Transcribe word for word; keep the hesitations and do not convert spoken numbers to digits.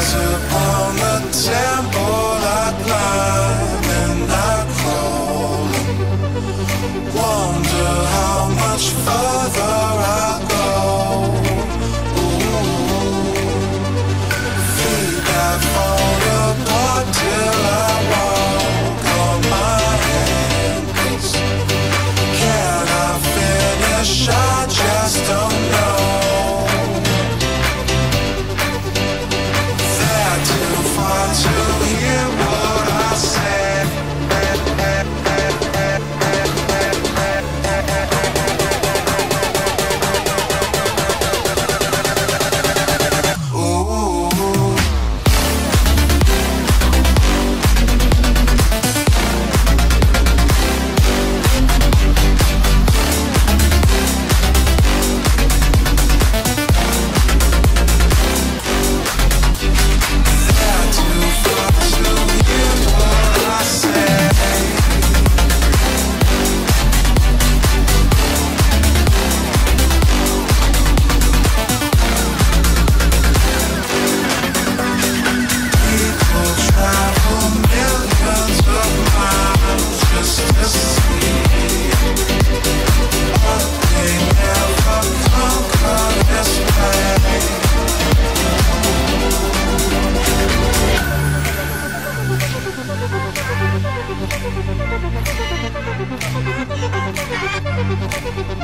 upon the temple I climb and I crawl. Wonder how much further I go. Ooh. Feet that fall apart till I walk on my hands. Can I finish? I just don't know. To hear what I said. Ooh. Thank you.